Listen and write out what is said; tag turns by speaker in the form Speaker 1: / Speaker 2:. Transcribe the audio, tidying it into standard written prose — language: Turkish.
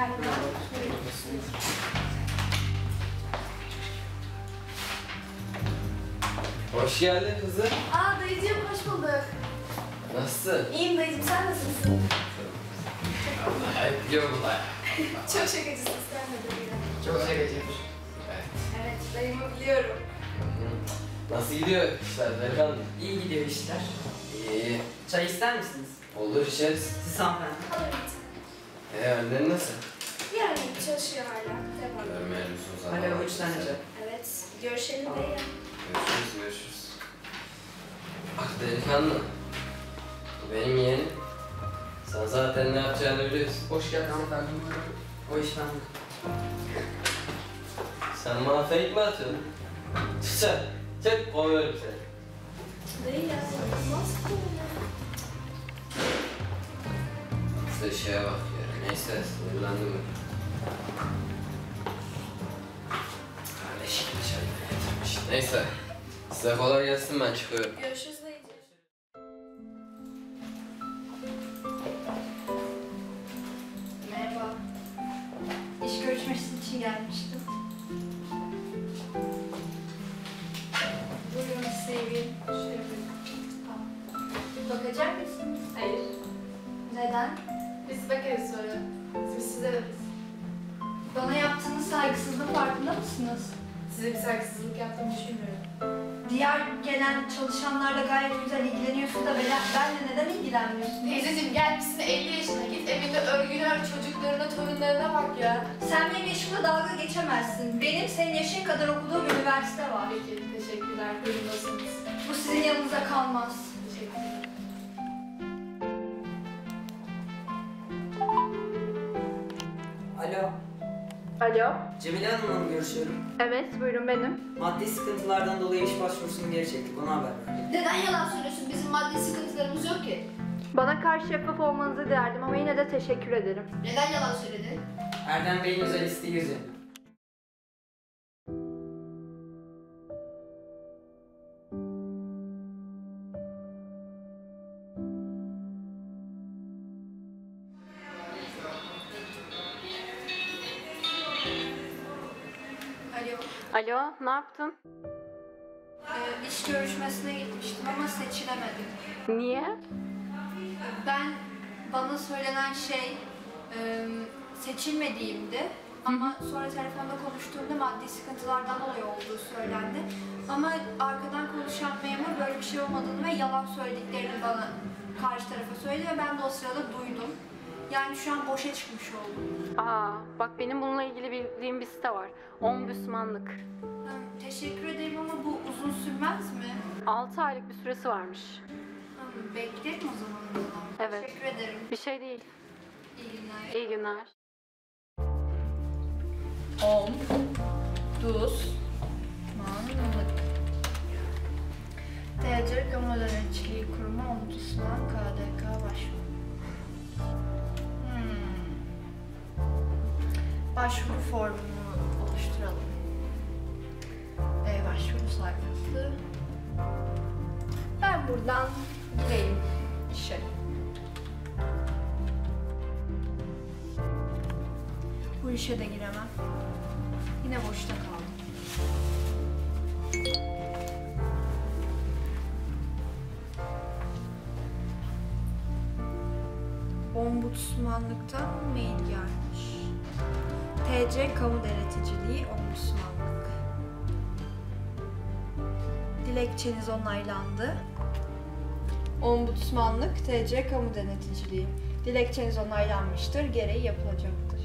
Speaker 1: Merhaba.
Speaker 2: Hoş geldin kızım.
Speaker 1: Aa dayıcığım hoş bulduk.
Speaker 2: Nasılsın?
Speaker 1: İyiyim dayıcığım, sen nasılsın?
Speaker 2: Allah hep biliyor bu da.
Speaker 1: Çok şakacısın sen de dayı.
Speaker 2: Çok şakacı. Evet.
Speaker 1: Evet dayımı biliyorum.
Speaker 2: Nasıl gidiyor işler Berkan?
Speaker 3: İyi gidiyor işler.
Speaker 2: İyi.
Speaker 3: Çay ister misiniz?
Speaker 2: Olur içeriz.
Speaker 3: Siz hanımefendi.
Speaker 1: Alırım bir tane.
Speaker 2: Annen nasıl?
Speaker 1: Yani çalışıyor hala. Devam.
Speaker 2: Görmeyelim uzun zaman.
Speaker 3: Alo, 3 tane çay.
Speaker 1: Evet. Görüşelim dayı.
Speaker 2: Görüşürüz. Bak delikanlı. Bu benim yeğenim. Sen zaten ne yapacağını biliyorsun.
Speaker 3: Hoş geldin hanımefendi. O iş bende.
Speaker 2: Sen bana fake mi atıyorsun? Sen. Çek kovuyorum seni.
Speaker 1: Dayı ya nasıl kovuyor?
Speaker 2: Size şeye bak ya. Neyse sinirlendim mi? Kardeşim çayını getirmiş. Neyse. Size kolay gelsin, ben çıkıyorum.
Speaker 1: Görüşürüz dayıcığım. Merhaba. İş görüşmesi için gelmiştim. Buyurun sevgilim. Şöyle tamam. Bakacak mısınız?
Speaker 4: Hayır.
Speaker 1: Neden?
Speaker 4: Biz bakarız sonra. Biz size veririz.
Speaker 1: Bana yaptığınız saygısızlığın farkında mısınız?
Speaker 4: Size bir saygısızlık yaptığımı düşünmüyorum.
Speaker 1: Diğer gelen çalışanlarla gayet güzel ilgileniyorsun da benle neden ilgilenmiyorsun?
Speaker 4: Teyzeciğim gelmişsin 50 yaşına git evinde örgünü ör çocuklarına, torunlarına bak ya.
Speaker 1: Sen benim yaşımla dalga geçemezsin. Benim senin yaşın kadar okuduğum üniversite var.
Speaker 4: Peki, teşekkürler. Buyurunuz.
Speaker 1: Bu sizin yanınıza kalmaz.
Speaker 4: Teşekkürler.
Speaker 3: Alo.
Speaker 5: Alo.
Speaker 3: Cemile Hanım'la mı görüşüyorum?
Speaker 5: Evet, buyurun benim.
Speaker 3: Maddi sıkıntılardan dolayı iş başvurusunu geri çektik. Ona haber verdim.
Speaker 4: Neden yalan söylüyorsun? Bizim maddi sıkıntılarımız yok ki.
Speaker 5: Bana karşı şeffaf olmanızı dilerdim ama yine de teşekkür ederim.
Speaker 4: Neden yalan söyledin?
Speaker 3: Erdem Bey'in özel isteği üzerine.
Speaker 1: Alo.
Speaker 5: Alo, ne yaptın?
Speaker 1: İş görüşmesine gitmiştim ama seçilemedim.
Speaker 5: Niye?
Speaker 1: Bana söylenen şey seçilmediğimdi. Ama sonra telefonda konuştuğumda maddi sıkıntılardan dolayı olduğu söylendi. Ama arkadan konuşan memur böyle bir şey olmadığını ve yalan söylediklerini bana karşı tarafa söyledi ve ben de o sırada duydum. Yani şu an boşa çıkmış oldum.
Speaker 5: Aa, bak benim bununla ilgili bildiğim bir site var. Ombudsmanlık.
Speaker 1: Teşekkür ederim ama bu uzun sürmez mi?
Speaker 5: 6 aylık bir süresi varmış.
Speaker 1: Beklerim o zaman o zaman.
Speaker 5: Evet.
Speaker 1: Teşekkür ederim.
Speaker 5: Bir şey değil.
Speaker 1: İyi günler.
Speaker 5: İyi günler.
Speaker 1: Ombudsmanlık. TC Kamu Denetçiliği Kurumu Ombudsman KDK başvuru. Başvuru formunu oluşturalım. Başvuru sayfası. Ben buradan gireyim işe. Bu işe de giremem. Yine boşta kaldım. Ombudsmanlıktan mail gelmiş. TC Kamu Deneticiliği Ombudsmanlık. Dilekçeniz onaylandı. Ombudsmanlık TC Kamu Deneticiliği. Dilekçeniz onaylanmıştır. Gereği yapılacaktır.